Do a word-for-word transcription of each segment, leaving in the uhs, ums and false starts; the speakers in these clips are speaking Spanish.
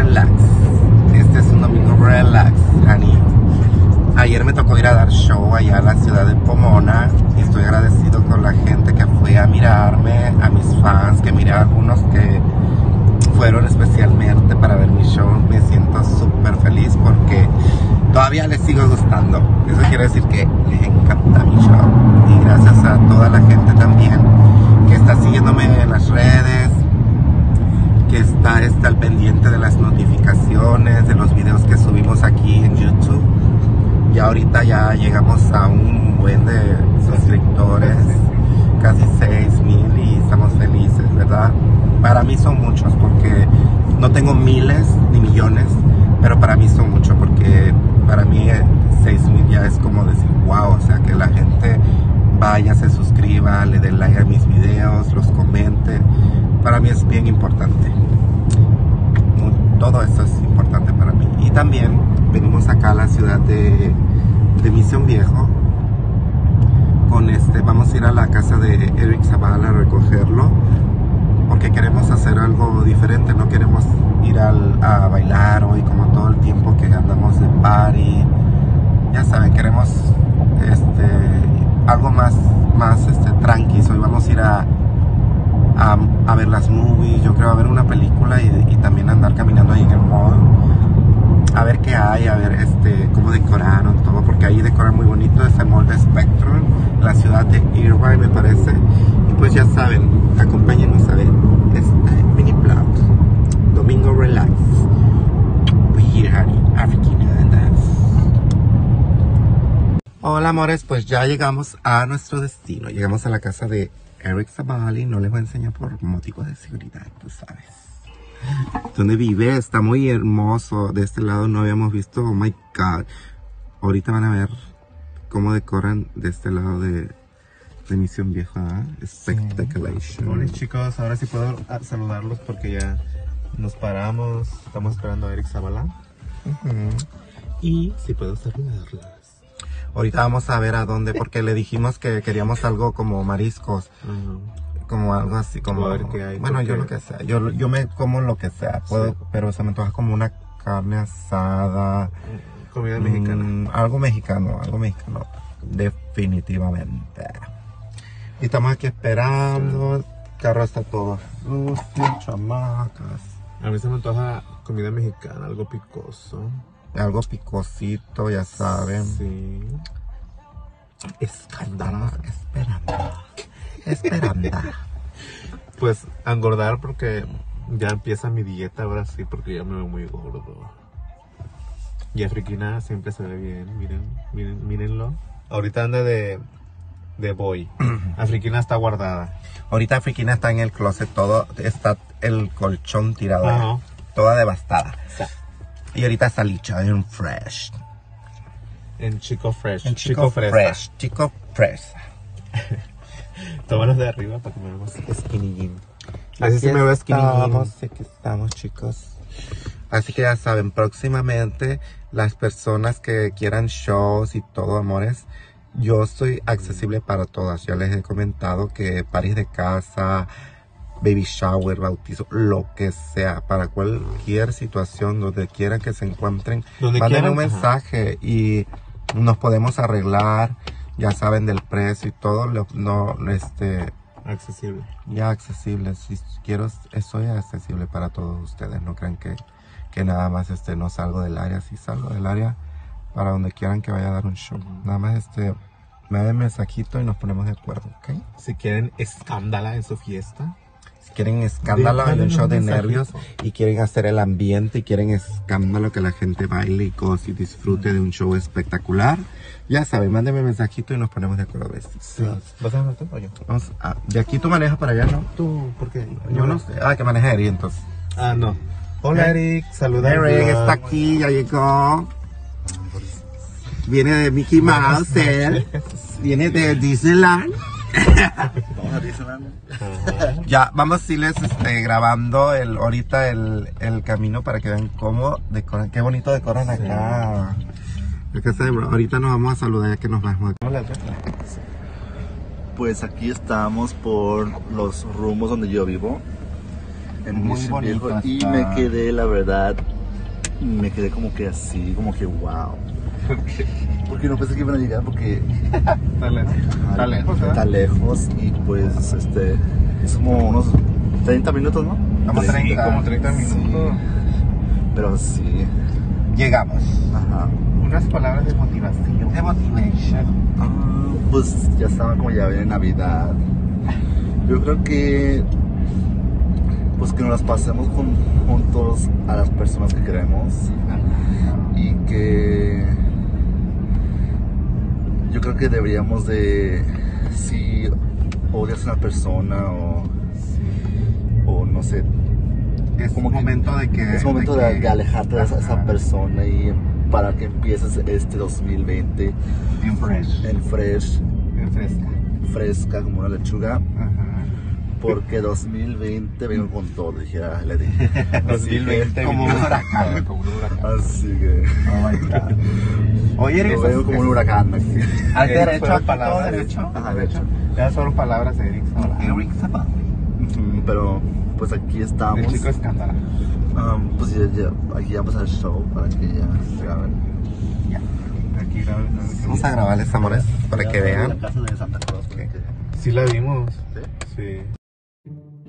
relax. Este es un domingo relax, honey. Ayer me tocó ir a dar show allá a la ciudad de Pomona y estoy agradecido con la gente que fue a mirarme, a mis fans, que miré a algunos que fueron especialmente para ver mi show. Me siento súper feliz porque todavía les sigo gustando. Eso quiere decir que les encanta mi show. Y gracias a toda la gente también que está siguiéndome en las redes, que está, está al pendiente de las notificaciones, de los videos que subimos aquí en YouTube. Y ahorita ya llegamos a un buen de suscriptores, casi seis mil, y estamos felices, ¿verdad? Para mí son muchos porque no tengo miles ni millones, pero para mí son muchos porque para mí seis mil ya es como decir wow, o sea, que la gente vaya, se suscriba, le dé like a mis videos, los comente. Para mí es bien importante. Todo eso es importante para mí. Y también venimos acá a la ciudad de, de Misión Viejo. Con este, vamos a ir a la casa de Eric Zavala a recogerlo, porque queremos hacer algo diferente. No queremos ir al, a bailar hoy como todo el tiempo que andamos de party. Ya saben, queremos este, algo más, más este, tranqui. Hoy vamos a ir a A, a ver las movies, yo creo a ver una película y, y también andar caminando ahí en el mall, a ver qué hay, a ver este cómo decoraron todo, porque ahí decoran muy bonito. Es el mall de Spectrum, la ciudad de Irvine me parece. Y pues ya saben, acompáñenos a ver este mini plot, domingo relax. We here, honey, African dance. Hola amores, pues ya llegamos a nuestro destino, llegamos a la casa de Eric Zavala. No les voy a enseñar por motivos de seguridad, tú sabes. Donde vive, está muy hermoso. De este lado no habíamos visto, oh my god. Ahorita van a ver cómo decoran de este lado de, de Misión Vieja. Spectaculation. Sí. Hola chicos, ahora sí puedo saludarlos porque ya nos paramos. Estamos esperando a Eric Zavala. Uh-huh. Y sí puedo saludarlos. Ahorita vamos a ver a dónde, porque le dijimos que queríamos algo como mariscos, uh-huh. como algo así, como... A ver qué hay. Bueno, yo lo que sea, yo, yo me como lo que sea, puedo, sí. Pero se me antoja como una carne asada. Comida mmm, mexicana. Algo mexicano, algo mexicano, definitivamente. Y estamos aquí esperando, el carro está todo sucio, chamacas. A mí se me antoja comida mexicana, algo picoso. Algo picosito, ya saben. Sí. Escándalo, esperando. Esperando. Pues a engordar porque ya empieza mi dieta ahora sí, porque ya me veo muy gordo. Y Afriquina siempre se ve bien, miren, miren, mírenlo. Ahorita anda de, de boy. Afriquina está guardada. Ahorita Afriquina está en el closet, todo, está el colchón tirado, uh-huh. Toda devastada. Sí. Y ahorita Salicha en Fresh. En Chico Fresh. En Chico, Chico Fresa. Fresh. Chico Fresa. Tómalos de arriba para que me veamos skinny jean. Así se me ve skinny jean. Aquí estamos, chicos. Así que ya saben, próximamente las personas que quieran shows y todo, amores, yo estoy accesible para todas. Ya les he comentado que parties de casa, baby shower, bautizo, lo que sea, para cualquier situación, donde quieran que se encuentren, manden un mensaje. Ajá. Y nos podemos arreglar, ya saben del precio y todo, lo, no, este... accesible. Ya accesible, si quiero, soy accesible para todos ustedes, no crean que, que nada más este, no salgo del área, si salgo del área para donde quieran que vaya a dar un show, uh-huh. Nada más este, me den mensajito y nos ponemos de acuerdo, ¿ok? Si quieren escándala en su fiesta, quieren escándalo en un show de nervios y quieren hacer el ambiente y quieren escándalo, que la gente baile y goce y disfrute de un show espectacular, ya saben, mándenme mensajito y nos ponemos de acuerdo. Sí. ¿Vas a manejar tú o yo? Vamos a, de aquí tú manejas para allá, ¿no? Tú, ¿por qué? Yo no sé. Ah, que maneja Eric entonces. Ah, no. Hola Eric, saludos. Eric está aquí, ya llegó. Viene de Mickey Mouse, él. Viene de Disneyland. Vamos a Disneyland. Ya, vamos a irles este, grabando el, ahorita el, el camino para que vean cómo decoran, qué bonito decoran sí. Acá. Ahorita nos vamos a saludar ya que nos vamos. Pues aquí estamos por los rumbos donde yo vivo, en muy Misión Viejo, bonito y está. me quedé, la verdad, me quedé como que así, como que wow. Porque no pensé que iban a llegar porque Está lejos. Está lejos, ¿verdad? está lejos y pues este es como unos treinta minutos, ¿no? Como treinta. Como treinta minutos. Sí. Pero sí. Llegamos. Ajá. Unas palabras de motivación. De motivation. Ah, pues ya saben como ya viene Navidad. Yo creo que pues que nos las pasemos con, juntos a las personas que queremos y que yo creo que deberíamos de, si odias a una persona o, o no sé, Es como un que- momento de que... es momento de, que- de alejarte de esa, esa Ajá. persona y para que empieces este dos mil veinte En fresh. en fresh, En fresca. fresca como una lechuga, Ajá. porque dos mil veinte vengo con todo, dije, ah, le dije. dos mil veinte como un huracán. Como un huracán. Así que Oh my God. Oye, Eric, lo veo como un huracán aquí. ¿Has Eric, derecho fueron aquí, todo palabras. derecho? Ajá, de hecho. Ya fueron palabras de Eric ahora. Eric Zapata. Ujú, pero pues aquí estamos. El chico escándalo. Um, pues ya, ya, aquí ya pasa el show para que ya se graben. Aquí la, la- Vamos a grabarles, amores, para que La vean. casa de Santa Claus. para que- Sí la vimos. ¿Sí? Sí.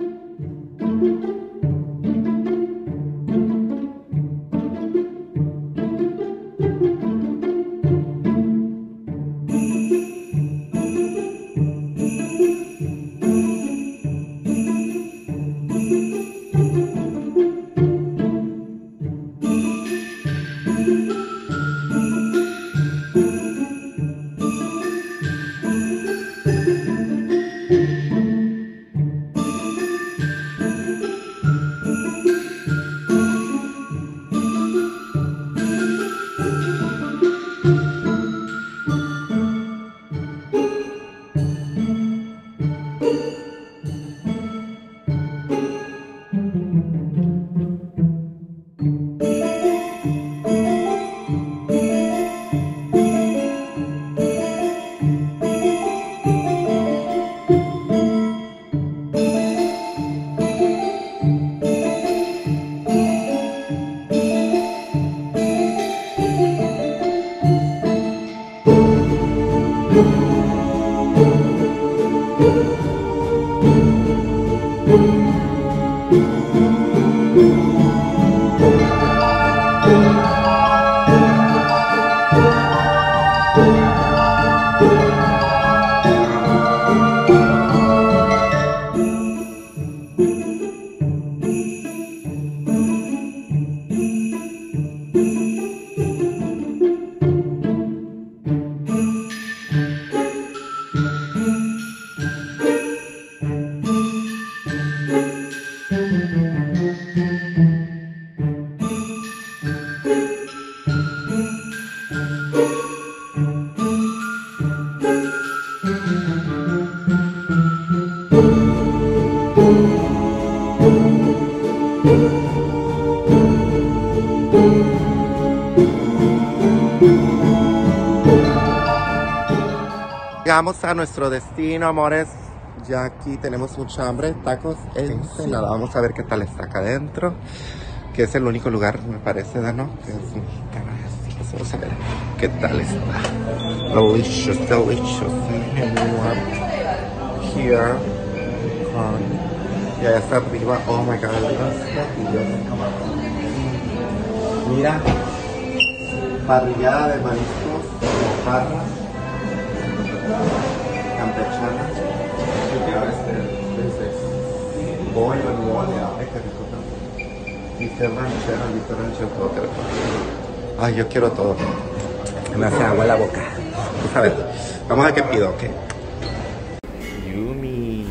Llegamos a nuestro destino, amores. Ya aquí tenemos mucha hambre. Tacos Ensenada. Vamos a ver qué tal está acá adentro. Que es el único lugar, me parece, ¿no? Que es mexicano. Así que vamos a ver qué tal está. Delicious, delicious. Here. Con... Y allá está arriba. Oh my God. Los platillos. Mira. Parrillada de mariscos. Mojarra. Campechana. Yo quiero este, este bollo, el mole, ay, qué rico también. Dice ranchera, dice ranchera, todo que le pongo. Ay, yo quiero todo. Me hace agua en la boca. Pues a ver, vamos a ver qué pido, ¿ok? Yumi.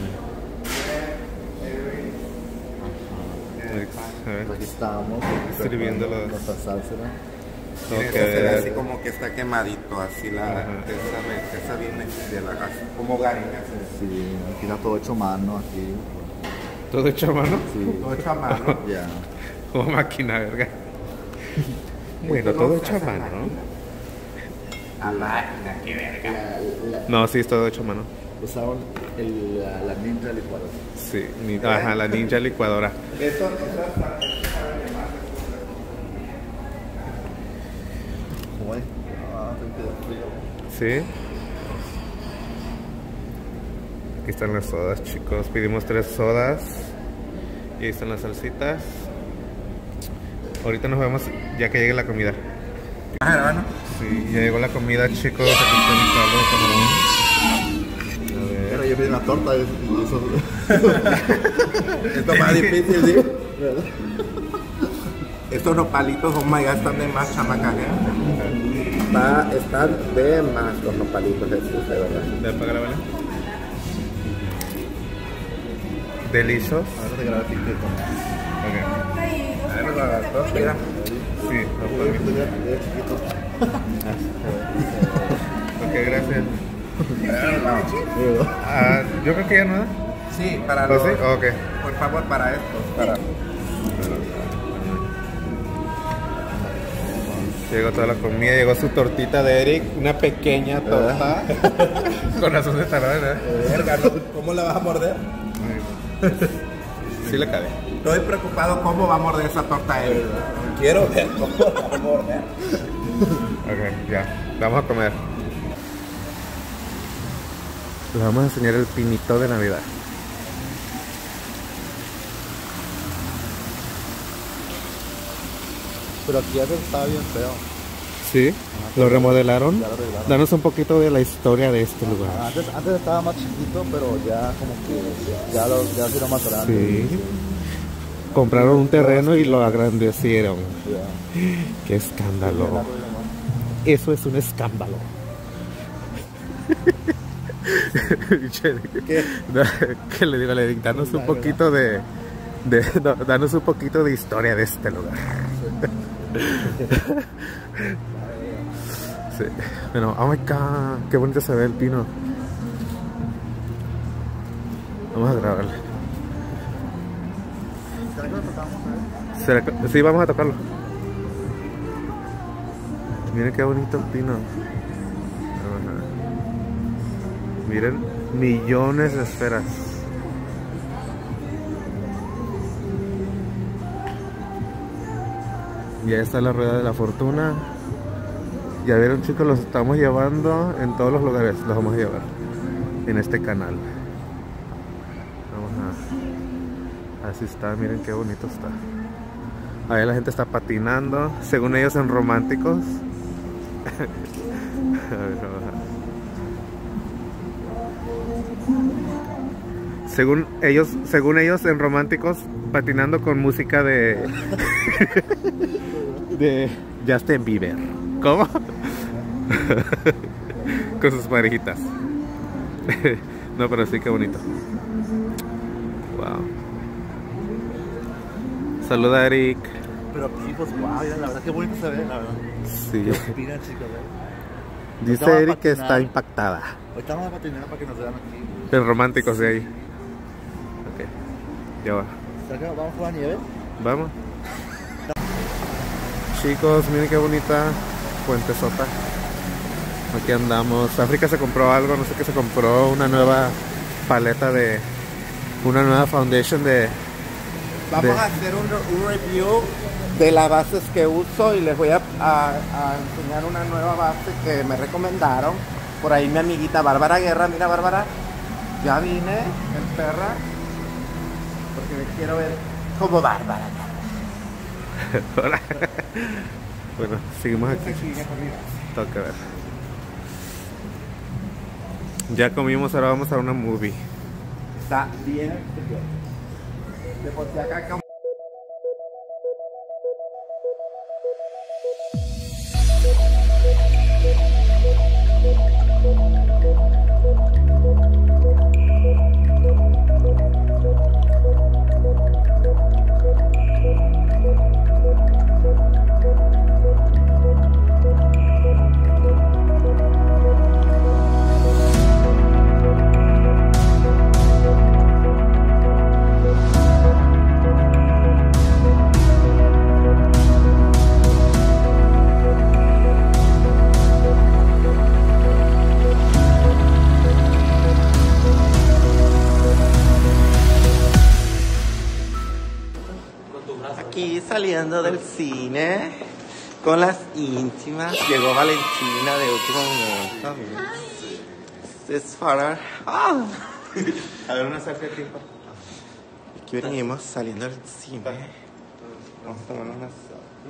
Pues aquí estamos. Sirviendo los- nuestra salsa. Tengo Esa que se ve ver. así como que está quemadito, así la... Ajá. Esa, me- esa viene de la casa. Como garina. Sí, aquí está todo hecho a mano aquí. ¿Todo hecho a mano? Sí, Todo hecho a mano. ya. Como máquina, verga. Bueno, todo hecho a mano, ¿no? A máquina, qué verga. No, sí, es todo hecho a mano. Usaron el, la, la ninja licuadora. Sí, ni- ajá, la ninja licuadora. Eso, eso es para... güey. Ah, ¿Sí? Aquí están las sodas, chicos. Pedimos tres sodas. Y ahí están las salsitas. Ahorita nos vemos ya que llegue la comida. Ah, hermano. Sí, ya llegó la comida, chicos. Aquí está mi caldo de camarón. A ver. Pero yo pedí una torta y eso. Esto es más difícil, ¿sí? Estos nopalitos, oh my god, están de más, chamacas, ¿eh? Está, están de más los nopalitos, Jesús, de verdad. ¿De para grabarla? Deliciosos. Ahora te grabo TikTok. Ok. A ver, los dos, mira. Sí, no Uy, puedo. ya ya chiquito. Ok, gracias. Sí, Ah, yo creo que ya no. Sí, para ¿Oh, los... sí? Ok. Por favor, para estos, para... Llegó toda la comida, llegó su tortita de Eric, una pequeña torta. Con razón de tardar, ¿eh? Verga, ¿no? ¿Cómo la vas a morder? Sí le cabe. Estoy preocupado cómo va a morder esa torta él. Quiero ver cómo la va a morder. Ok, ya. Vamos a comer. Les vamos a enseñar el pinito de Navidad. Pero aquí antes estaba bien feo. Sí, lo remodelaron. Ya lo arreglaron. Danos un poquito de la historia de este lugar. Antes, antes estaba más chiquito, pero ya como que ya lo ya ha sido más grande. Sí. Compraron un terreno y lo agrandecieron. Ya. ¡Qué escándalo! Eso es un escándalo. ¿Qué? ¿Qué le digo? Le digo, danos un poquito de, de no, danos un poquito de historia de este lugar. Sí. Bueno, oh my god, qué bonito se ve el pino. Vamos a grabarle. ¿Será que lo tocamos, eh? ¿Será que- Sí, vamos a tocarlo. Miren qué bonito el pino. Ajá. Miren, millones de esferas. Ya está la rueda de la fortuna. Ya vieron, chicos, los estamos llevando en todos los lugares. Los vamos a llevar en este canal. Vamos a... Así está, miren qué bonito está. Ahí la gente está patinando, según ellos en románticos. A ver, vamos a- Según ellos, según ellos en románticos, patinando con música de de Justin Bieber. ¿Cómo? Con sus parejitas. No, pero sí, qué bonito. Wow. Saluda, Eric. Pero aquí, pues, wow, la verdad que bonito se ve, la verdad. Sí. ¿Qué opinan, chicos? eh? Dice Ahorita Eric vamos a que patinar. está impactada. Ahorita vamos a patinar para que nos vean aquí. En románticos de ahí. Ok. Ya va. ¿Será que vamos por la nieve? Vamos. Chicos, miren qué bonita Fuente Sota. Aquí andamos. África se compró algo, no sé qué se compró. Una nueva paleta de... Una nueva foundation de... Vamos de- a hacer un, un review de las bases que uso y les voy a, a- a enseñar una nueva base que me recomendaron. Por ahí mi amiguita Bárbara Guerra, mira Bárbara, ya vine en perra porque me quiero ver como Bárbara. Hola. Bueno, seguimos aquí. Toca ver. Ya comimos, ahora vamos a una movie. Está bien exterior. De por si acá como... Aquí saliendo del cine, con las íntimas. Llegó Valentina de último momento. Miren. Es para... ¡Ah! A ver, una selfie aquí. Aquí venimos saliendo del cine. Vamos a tomar una selfie.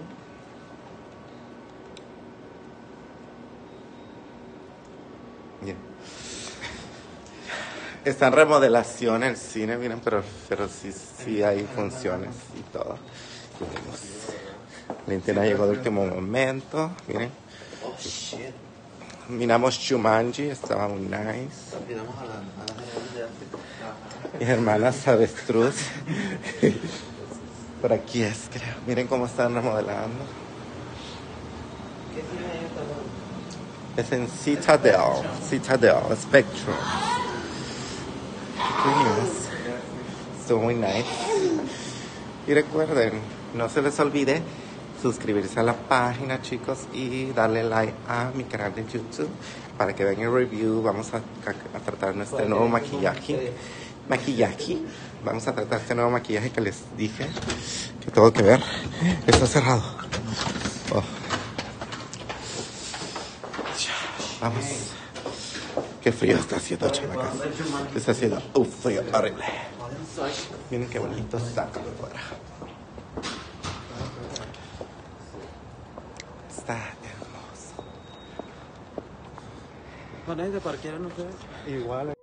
Bien. Está en remodelación el cine, miren, pero, pero sí, sí hay funciones y todo. Venimos. Valentina llegó de último momento, miren. Miramos Jumanji, estaba muy nice. Mis hermanas avestruz. Por aquí es, creo. Miren cómo están remodelando. Es en Citadel, Citadel, Spectrum. Estuvo muy nice. Y recuerden, no se les olvide suscribirse a la página, chicos, y darle like a mi canal de YouTube para que vean el review. Vamos a, a tratar nuestro nuevo maquillaje. Maquillaje. Vamos a tratar este nuevo maquillaje que les dije que tengo que ver. Está cerrado. Oh. Vamos. Qué frío está haciendo, chamacas. Está haciendo un frío horrible. Miren qué bonito saca afuera. Está hermoso. ¿Con de parquera no fue? Igual.